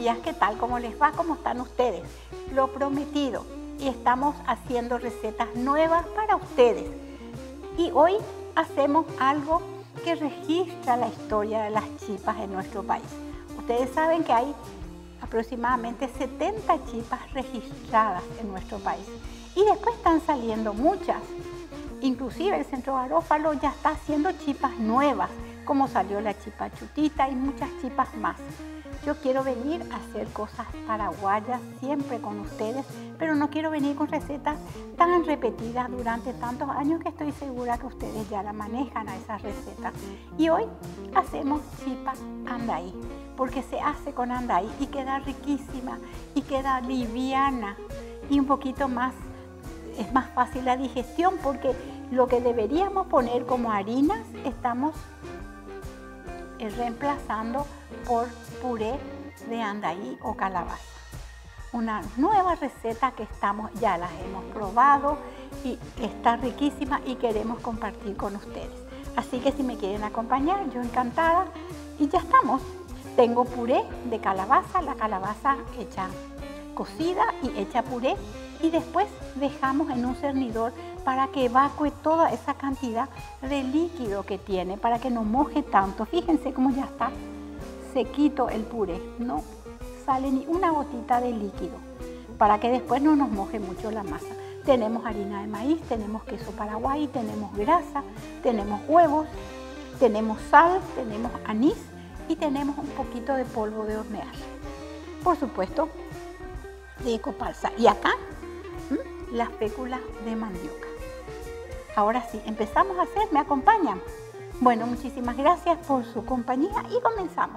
días, ¿qué tal? ¿Cómo les va? ¿Cómo están ustedes? Lo prometido. Y estamos haciendo recetas nuevas para ustedes. Y hoy hacemos algo que registra la historia de las chipas en nuestro país. Ustedes saben que hay aproximadamente 70 chipas registradas en nuestro país. Y después están saliendo muchas. Inclusive el Centro Garófalo ya está haciendo chipas nuevas, como salió la chipa chutita y muchas chipas más. Yo quiero venir a hacer cosas paraguayas siempre con ustedes, pero no quiero venir con recetas tan repetidas durante tantos años que estoy segura que ustedes ya la manejan a esas recetas. Y hoy hacemos chipa andaí, porque se hace con andaí y queda riquísima y queda liviana y un poquito más, es más fácil la digestión, porque lo que deberíamos poner como harinas estamos reemplazando por puré de andaí o calabaza. Una nueva receta que ya las hemos probado y está riquísima y queremos compartir con ustedes. Así que si me quieren acompañar, yo encantada. Y ya estamos. Tengo puré de calabaza, la calabaza hecha cocida y hecha puré. Y después dejamos en un cernidor para que evacue toda esa cantidad de líquido que tiene, para que no moje tanto. Fíjense cómo ya está sequito el puré, no sale ni una gotita de líquido, para que después no nos moje mucho la masa. Tenemos harina de maíz, tenemos queso paraguay, tenemos grasa, tenemos huevos, tenemos sal, tenemos anís y tenemos un poquito de polvo de hornear. Por supuesto, de copalsa. Y acá, las féculas de mandioca. Ahora sí, empezamos a hacer, ¿me acompañan? Bueno, muchísimas gracias por su compañía y comenzamos.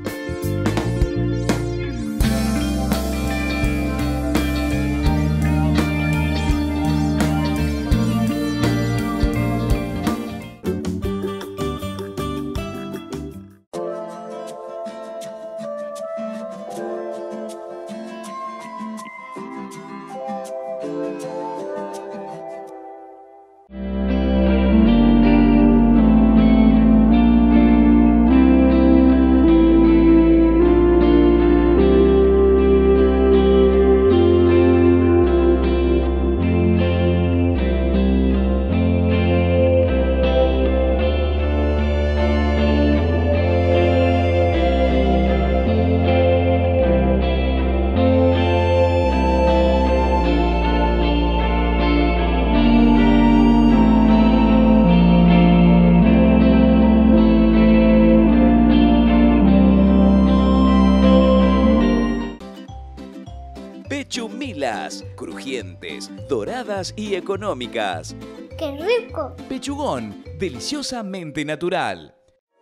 Pechumilas, crujientes, doradas y económicas. ¡Qué rico! Pechugón, deliciosamente natural.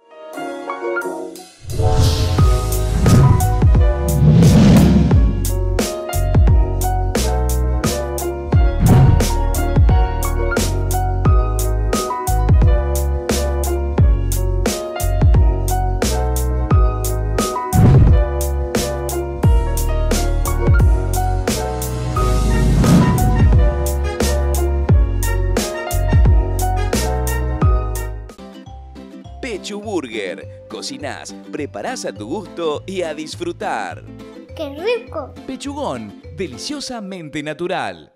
Pechu Burger. Cocinás, preparás a tu gusto y a disfrutar. ¡Qué rico! Pechugón, deliciosamente natural.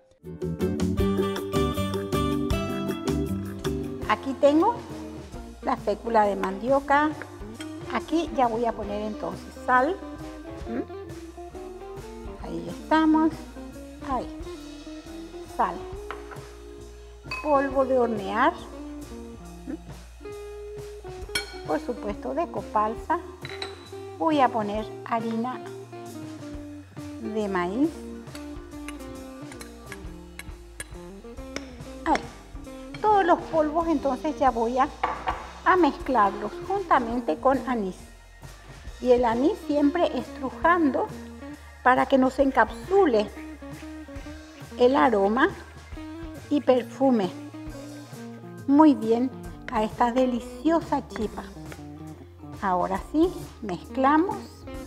Aquí tengo la fécula de mandioca. Aquí ya voy a poner entonces sal. Ahí estamos. Ahí. Sal. Polvo de hornear. Por supuesto de copalsa. Voy a poner harina de maíz. Ahí. Todos los polvos entonces ya voy a mezclarlos juntamente con anís. Y el anís siempre estrujando para que no se encapsule el aroma y perfume muy bien a esta deliciosa chipa. Ahora sí, mezclamos.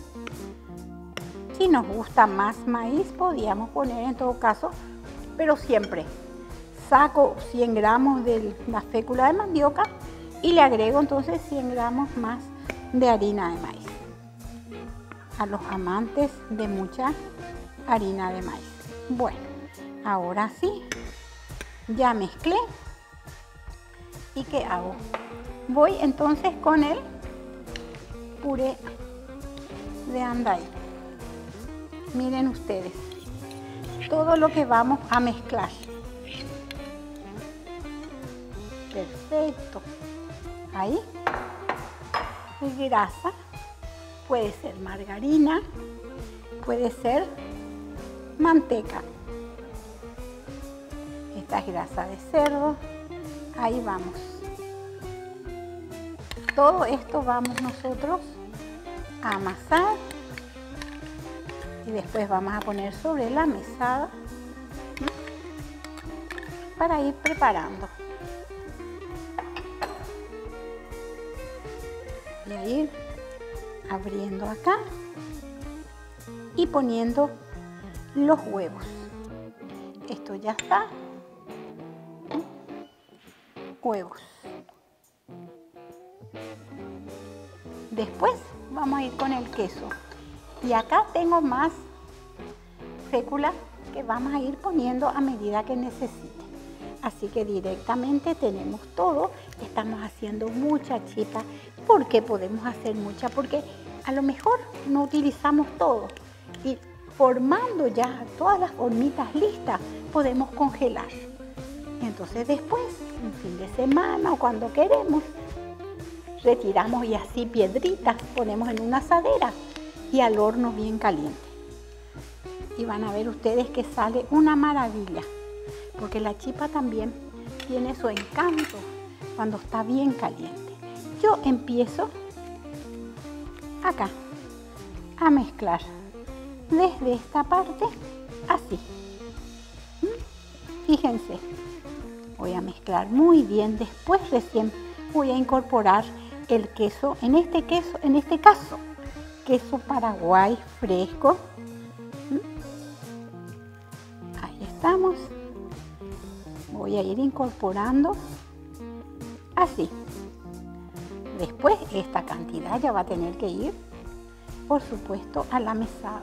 Si nos gusta más maíz, podríamos poner en todo caso, pero siempre saco 100 gramos de la fécula de mandioca y le agrego entonces 100 gramos más de harina de maíz. a los amantes de mucha harina de maíz. Bueno, ahora sí, ya mezclé. ¿Y qué hago? Voy entonces con el puré de andaí. Miren ustedes, todo lo que vamos a mezclar. Perfecto. Ahí. Y grasa. Puede ser margarina, puede ser manteca. Esta es grasa de cerdo. Ahí vamos. Todo esto vamos nosotros a amasar y después vamos a poner sobre la mesada para ir preparando. Voy a ir abriendo acá y poniendo los huevos. Esto ya está. Huevos. Después vamos a ir con el queso. Y acá tengo más fécula que vamos a ir poniendo a medida que necesite. Así que directamente tenemos todo. Estamos haciendo mucha chipa. ¿Por qué podemos hacer mucha? Porque a lo mejor no utilizamos todo. Y formando ya todas las formitas listas, podemos congelar. Entonces después, un fin de semana o cuando queremos, retiramos y así piedritas ponemos en una asadera y al horno bien caliente. Y van a ver ustedes que sale una maravilla, porque la chipa también tiene su encanto cuando está bien caliente. Yo empiezo acá a mezclar desde esta parte así. Fíjense, voy a mezclar muy bien. Después recién voy a incorporar el queso. En este caso, queso Paraguay fresco. Ahí estamos. Voy a ir incorporando así. Después esta cantidad ya va a tener que ir, por supuesto, a la mesada.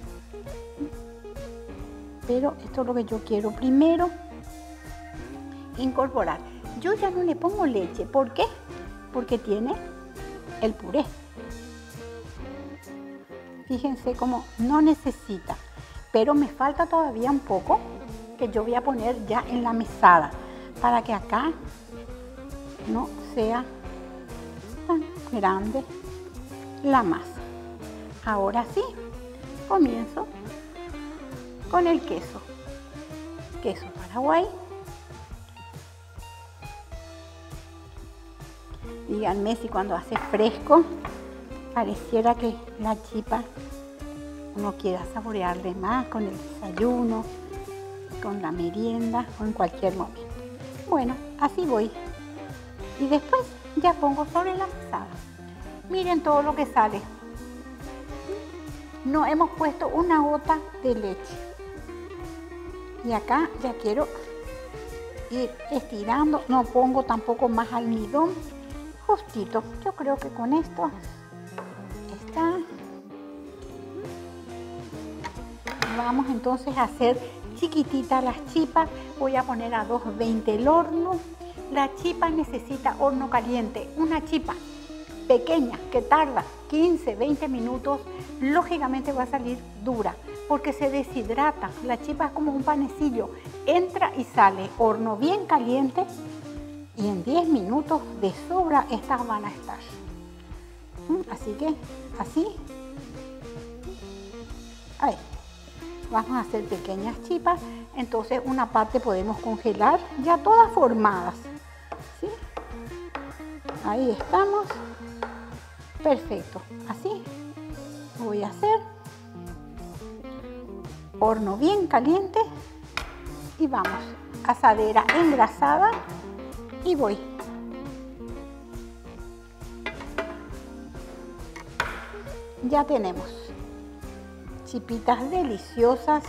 Pero esto es lo que yo quiero primero incorporar. Yo ya no le pongo leche. ¿Por qué? Porque tiene el puré. Fíjense cómo no necesita. Pero me falta todavía un poco que yo voy a poner ya en la mesada para que acá no sea tan grande la masa. Ahora sí, comienzo con el queso. Queso Paraguay. Díganme si cuando hace fresco pareciera que la chipa uno quiera saborearle más con el desayuno, con la merienda o en cualquier momento. Bueno, así voy. Y después ya pongo sobre la mesada. Miren todo lo que sale. No hemos puesto una gota de leche. Y acá ya quiero ir estirando. No pongo tampoco más almidón. Justito. Yo creo que con esto está. Vamos entonces a hacer chiquititas las chipas. Voy a poner a 220 el horno. La chipa necesita horno caliente. Una chipa pequeña que tarda 15, 20 minutos, lógicamente va a salir dura porque se deshidrata. La chipa es como un panecillo. Entra y sale. Horno bien caliente y en 10 minutos de sobra estas van a estar. Así que así. Ahí. Vamos a hacer pequeñas chipas. Entonces una parte podemos congelar ya todas formadas. ¿Sí? Ahí estamos. Perfecto. Así voy a hacer. Horno bien caliente. Y vamos. Asadera engrasada. Y voy. Ya tenemos chipitas deliciosas.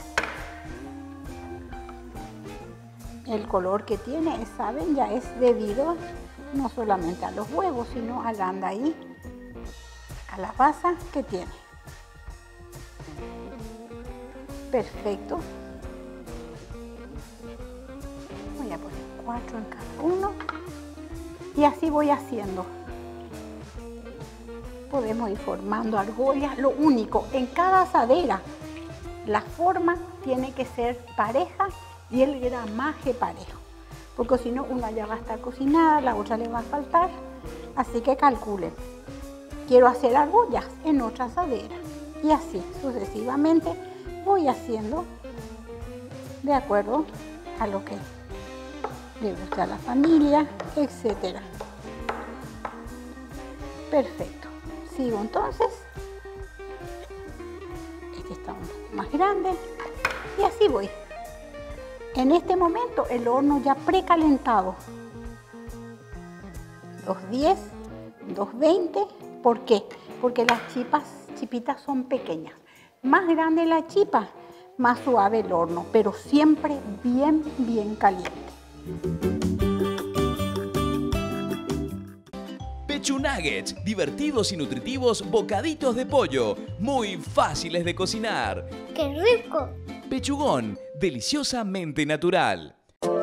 El color que tiene, saben, ya es debido no solamente a los huevos, sino al andaí, a la calabaza que tiene. Perfecto. Voy a poner 4 en cada uno. Y así voy haciendo. Podemos ir formando argollas. Lo único, en cada asadera, la forma tiene que ser pareja y el gramaje parejo. Porque si no, una ya va a estar cocinada, la otra le va a faltar. Así que calculen. Quiero hacer argollas en otra asadera. Y así sucesivamente voy haciendo de acuerdo a lo que le gusta a la familia, etc. Perfecto. Sigo entonces. Este está un poco más grande. Y así voy. En este momento el horno ya precalentado. 210, 220. ¿Por qué? Porque las chipitas son pequeñas. Más grande la chipa, más suave el horno, pero siempre bien caliente. Pechu Nuggets, divertidos y nutritivos bocaditos de pollo, muy fáciles de cocinar. ¡Qué rico! Pechugón, deliciosamente natural.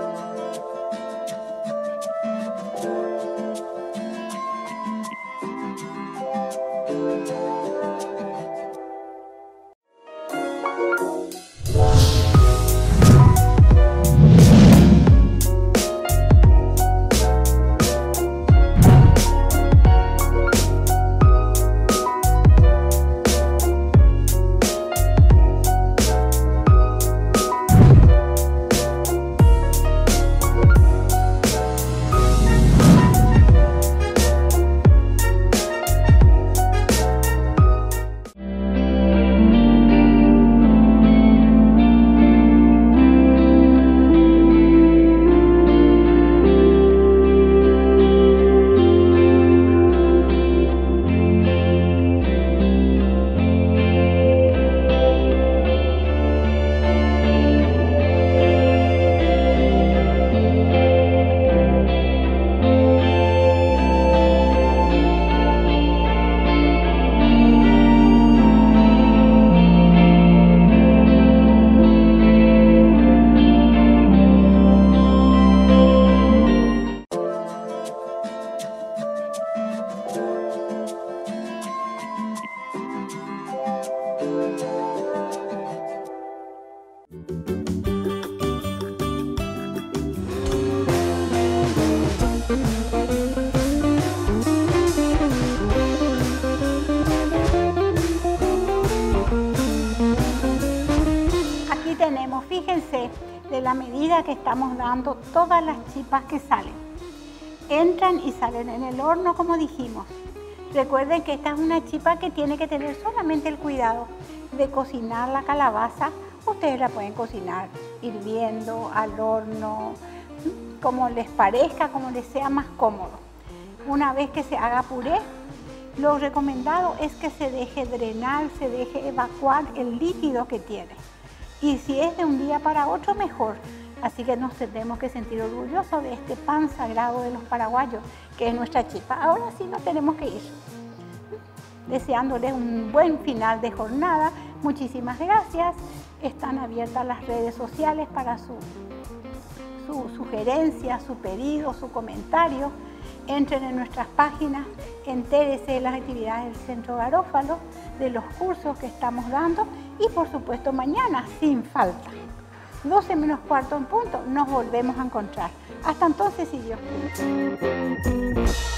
Aquí tenemos, fíjense, de la medida que estamos dando todas las chipas que salen. Entran y salen en el horno como dijimos. Recuerden que esta es una chipa que tiene que tener solamente el cuidado de cocinar la calabaza. Ustedes la pueden cocinar hirviendo, al horno, como les parezca, como les sea más cómodo. Una vez que se haga puré, lo recomendado es que se deje drenar, se deje evacuar el líquido que tiene. Y si es de un día para otro, mejor. Así que nos tenemos que sentir orgullosos de este pan sagrado de los paraguayos, que es nuestra chipa. Ahora sí nos tenemos que ir. Deseándoles un buen final de jornada. Muchísimas gracias. Están abiertas las redes sociales para su sugerencia, su pedido, su comentario. Entren en nuestras páginas, entérese de las actividades del Centro Garófalo, de los cursos que estamos dando y por supuesto mañana, sin falta. 12 menos cuarto en punto, nos volvemos a encontrar. Hasta entonces, si Dios quiere.